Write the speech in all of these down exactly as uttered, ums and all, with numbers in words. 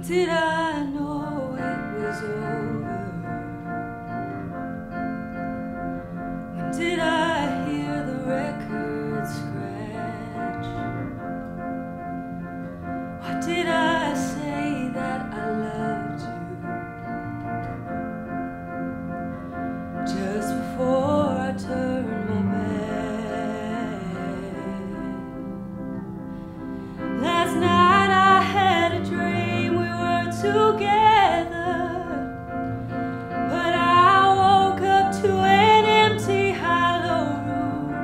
did I know it was over? When did I hear the record scratch? Why did I say that I loved you just before I turned my back? Last night I had a dream we were together, but I woke up to an empty hollow room.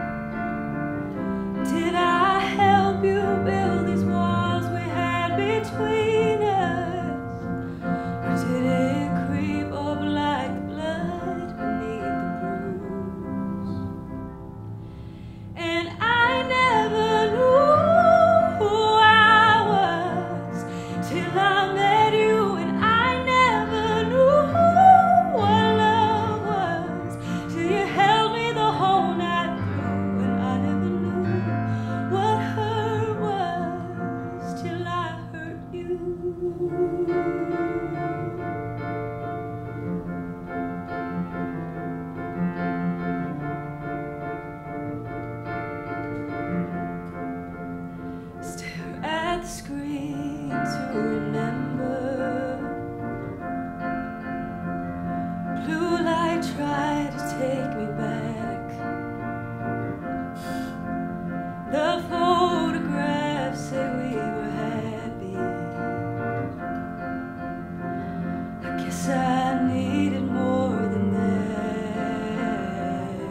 Did I help you build these walls we had between us, or did it creep up like the blood beneath the bruise? And I never knew who I was till I met you, and I never knew what love was till you held me the whole night through, and I never knew what hurt was till I hurt you. Stare at the screen to remember. Blue light tried to take me back. The photographs say we were happy. I guess I needed more than that.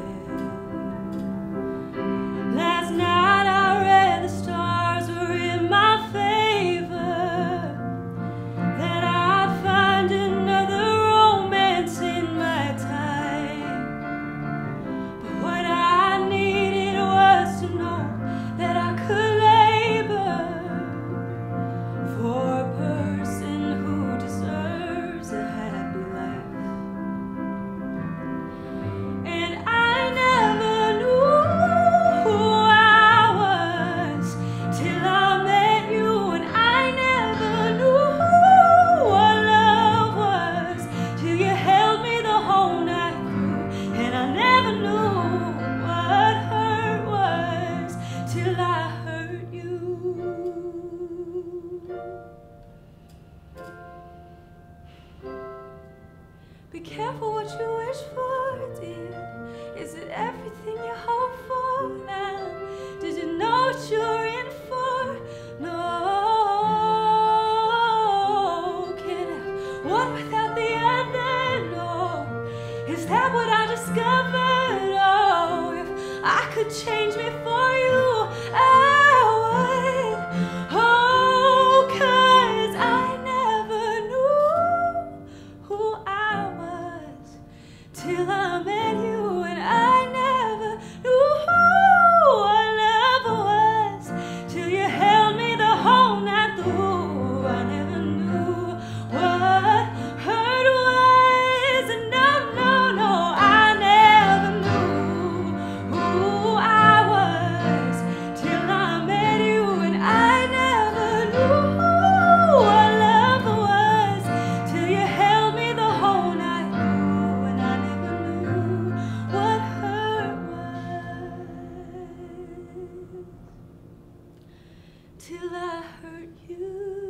Last night I read the stars were in my favor, that I'd find another romance in my time. But what I needed was to know that I could labor for a person who deserves a happy life. And I never knew who I was till I met you, and I never knew what love was till you held me the whole night through, and I never knew what hurt was till I hurt you. Be careful what you wish for, dear. Is it everything you hope for now? Did you know what you're in for? No. Can't have one without the other, no. Is that what I discovered? Oh, if I could change me for you, I would. Oh, 'cause I never knew who I was till I met you, and I never knew what love was till you held me the whole night through. I never knew what hurt was, and no, no, no, I never knew who I was till I met you, and I never knew what love was till you held me the whole night through, and I never knew what hurt was till I hurt you.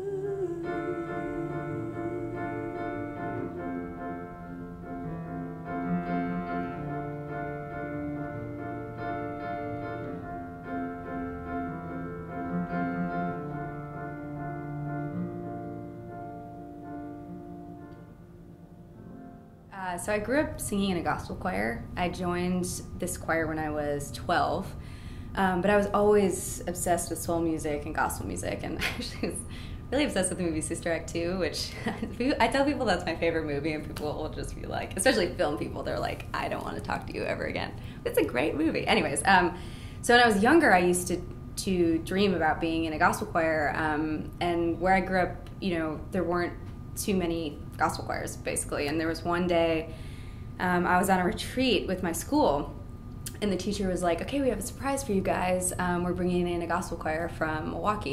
Uh, so I grew up singing in a gospel choir. I joined this choir when I was twelve, um, but I was always obsessed with soul music and gospel music, and I actually was really obsessed with the movie Sister Act two, which I tell people that's my favorite movie, and people will just be like, especially film people, they're like, I don't want to talk to you ever again. It's a great movie. Anyways, um, so when I was younger, I used to to dream about being in a gospel choir, um, and where I grew up, you know, there weren't too many gospel choirs, basically. And there was one day um, I was on a retreat with my school, and the teacher was like, okay, we have a surprise for you guys. Um, we're bringing in a gospel choir from Milwaukee.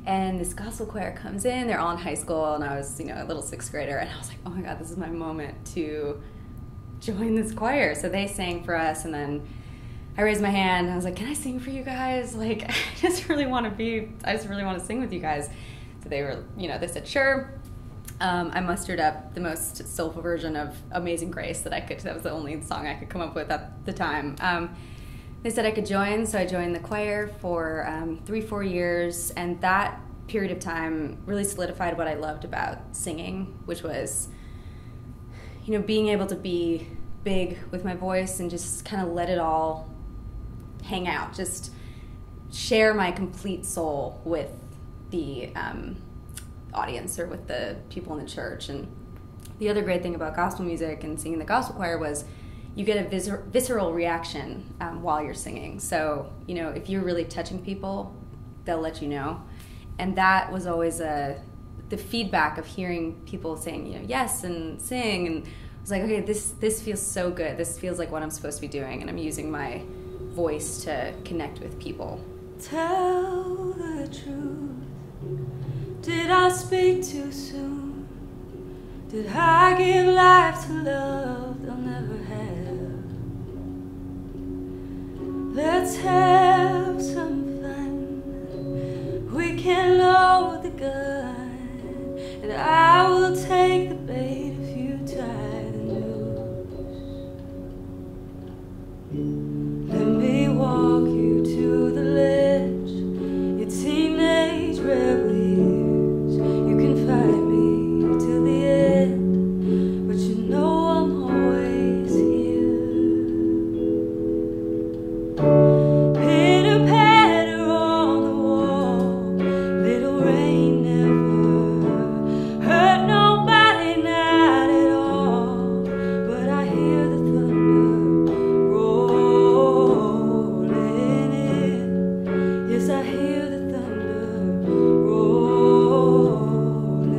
And this gospel choir comes in. They're all in high school, and I was, you know, a little sixth grader. And I was like, oh my God, this is my moment to join this choir. So they sang for us, and then I raised my hand. And I was like, can I sing for you guys? Like, I just really want to be, I just really want to sing with you guys. So they were, you know, they said, sure. Um, I mustered up the most soulful version of Amazing Grace that I could. That was the only song I could come up with at the time. Um, They said I could join, so I joined the choir for um, three, four years, and that period of time really solidified what I loved about singing, which was, you know, being able to be big with my voice and just kind of let it all hang out, just share my complete soul with the um, audience or with the people in the church. And the other great thing about gospel music and singing the gospel choir was you get a viscer- visceral reaction um, while you're singing. So, you know, if you're really touching people, they'll let you know. And that was always a, the feedback of hearing people saying, you know, yes, and sing. And I was like, okay, this, this feels so good. This feels like what I'm supposed to be doing. And I'm using my voice to connect with people. Tell the truth. Did I speak too soon? Did I give life to love they'll never have? Let's have some fun. We can load the gun, and I will take the bait if you tie the noose. Let me walk you to the ledge. Your teenage rebel years. You can fight me till the end, but you know I'm always here. Pitter patter on the wall, little rain never hurt nobody, not at all. But I hear the thunder rolling in. Yes, I hear the thunder rolling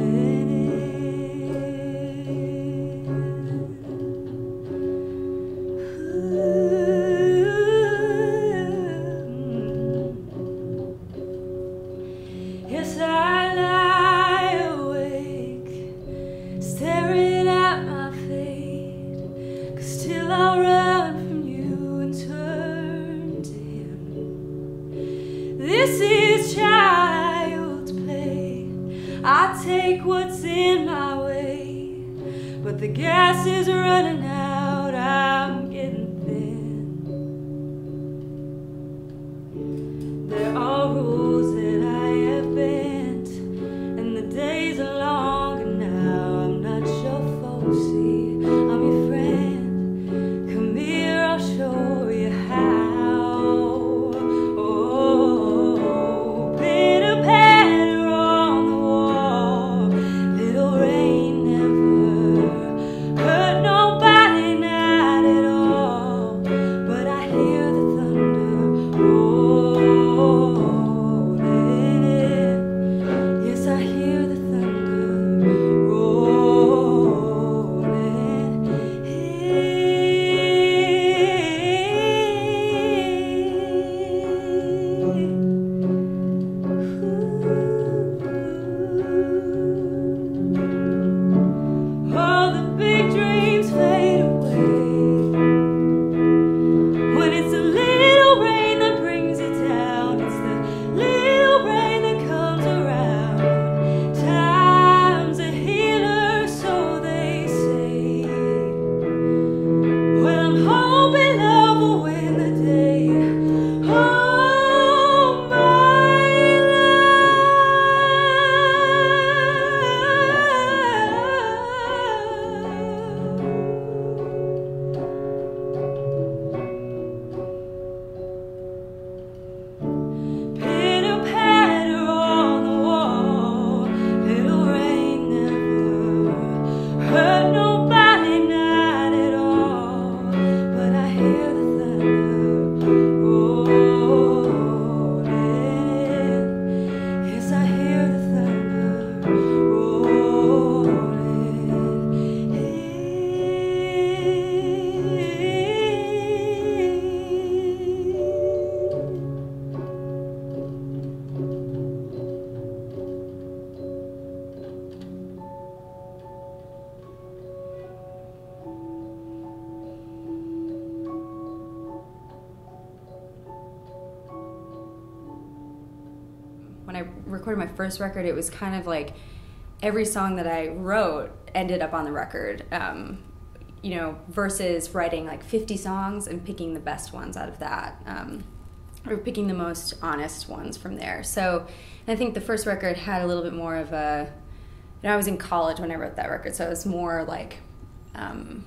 in. Yes, I lie awake, staring at my fate, 'cause till I'll run from you and turn to him. This is child's play. I take what's in my way, but the gas is running out, I'm getting thin. There are rules that I have bent, and the days are longer now. I'm not your foe, see, I'm your friend. Come here, I'll show you how. Oh, pitter patter on the wall, little rain never hurt nobody, when I recorded my first record, it was kind of like every song that I wrote ended up on the record, um, you know, versus writing like fifty songs and picking the best ones out of that, um, or picking the most honest ones from there. So and I think the first record had a little bit more of a, you know, I was in college when I wrote that record, so it was more like, um,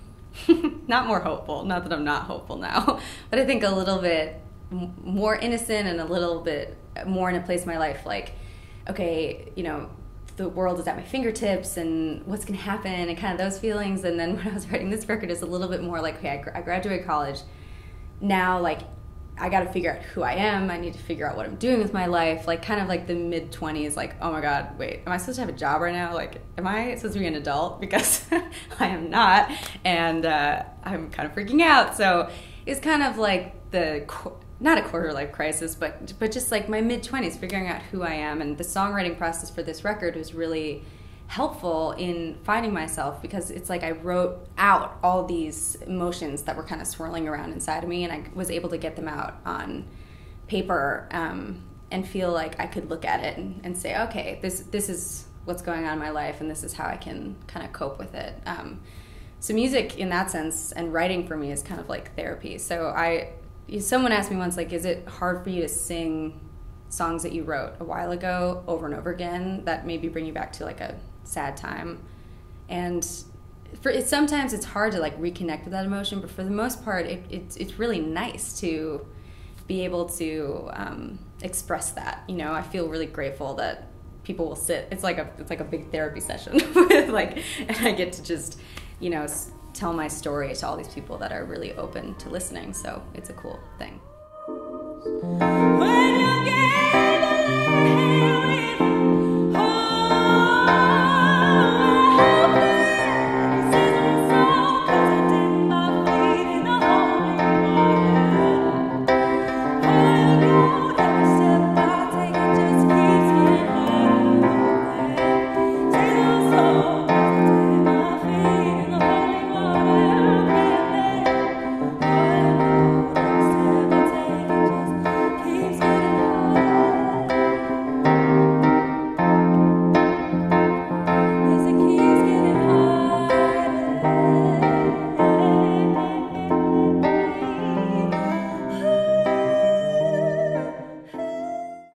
not more hopeful, not that I'm not hopeful now, but I think a little bit m- more innocent and a little bit more in a place in my life like, okay, you know, the world is at my fingertips and what's going to happen and kind of those feelings. And then when I was writing this record, it's a little bit more like, okay, I, gr- I graduated college. Now, like, I got to figure out who I am. I need to figure out what I'm doing with my life. Like, kind of like the mid-twenties, like, oh my God, wait, am I supposed to have a job right now? Like, am I supposed to be an adult? Because I am not. And uh, I'm kind of freaking out. So it's kind of like the... Qu- not a quarter life crisis, but but just like my mid-twenties, figuring out who I am. And the songwriting process for this record was really helpful in finding myself, because it's like I wrote out all these emotions that were kind of swirling around inside of me, and I was able to get them out on paper, um, and feel like I could look at it and, and say, okay, this this is what's going on in my life, and this is how I can kind of cope with it. Um, so music in that sense, and writing for me, is kind of like therapy. So I... Someone asked me once, like, is it hard for you to sing songs that you wrote a while ago over and over again that maybe bring you back to, like, a sad time? And for it, sometimes it's hard to, like, reconnect with that emotion, but for the most part, it, it, it's really nice to be able to um, express that. You know, I feel really grateful that people will sit. It's like a it's like a big therapy session with, like, and I get to just, you know, tell my story to all these people that are really open to listening, so it's a cool thing. When you get